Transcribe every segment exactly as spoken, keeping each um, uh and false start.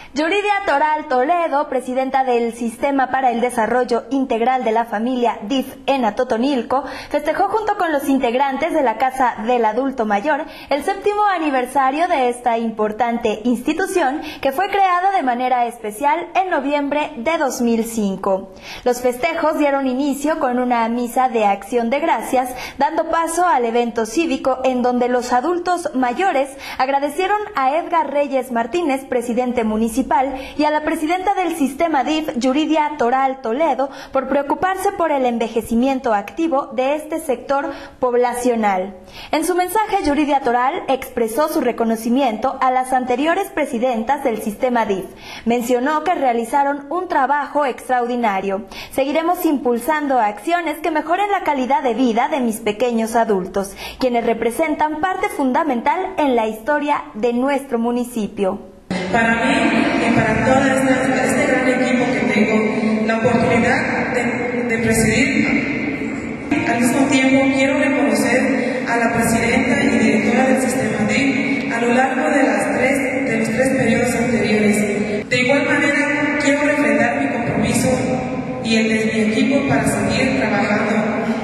Yuridia Toral Toledo, presidenta del Sistema para el Desarrollo Integral de la Familia D I F en Atotonilco, festejó junto con los integrantes de la Casa del Adulto Mayor el séptimo aniversario de esta importante institución que fue creada de manera especial en noviembre de dos mil cinco. Los festejos dieron inicio con una misa de acción de gracias, dando paso al evento cívico en donde los adultos mayores agradecieron a Edgar Reyes Martínez, presidente municipal, y a la presidenta del Sistema D I F, Yuridia Toral Toledo, por preocuparse por el envejecimiento activo de este sector poblacional. En su mensaje, Yuridia Toral expresó su reconocimiento a las anteriores presidentas del Sistema D I F. Mencionó que realizaron un trabajo extraordinario. Seguiremos impulsando acciones que mejoren la calidad de vida de mis pequeños adultos, quienes representan parte fundamental en la historia de nuestro municipio. Para mí y para todo este, este gran equipo que tengo la oportunidad de, de presidir, al mismo tiempo quiero reconocer a la presidenta y directora del Sistema D I F a lo largo de, las tres, de los tres periodos anteriores. De igual manera, quiero refrendar mi compromiso y el de mi equipo para seguir trabajando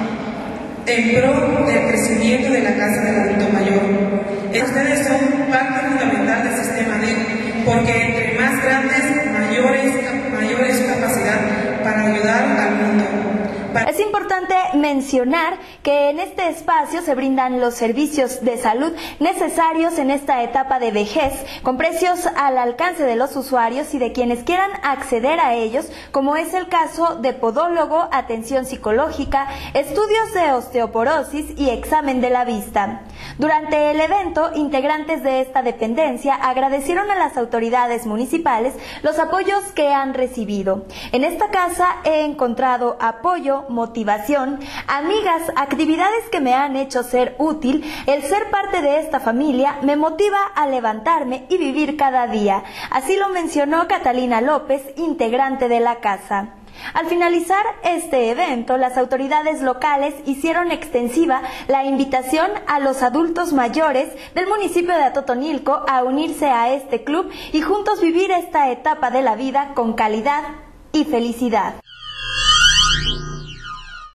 en pro del crecimiento de la Casa del Adulto Mayor. Ustedes son parte fundamental del Sistema D I F, porque entre más grandes, mayores, mayores capacidad para ayudar al mundo. Para... Es importante mencionar que en este espacio se brindan los servicios de salud necesarios en esta etapa de vejez, con precios al alcance de los usuarios y de quienes quieran acceder a ellos, como es el caso de podólogo, atención psicológica, estudios de osteoporosis y examen de la vista. Durante el evento, integrantes de esta dependencia agradecieron a las autoridades municipales los apoyos que han recibido. En esta casa he encontrado apoyo, motivación, amigas, actividades que me han hecho ser útil. El ser parte de esta familia me motiva a levantarme y vivir cada día. Así lo mencionó Catalina López, integrante de la casa. Al finalizar este evento, las autoridades locales hicieron extensiva la invitación a los adultos mayores del municipio de Atotonilco a unirse a este club y juntos vivir esta etapa de la vida con calidad y felicidad.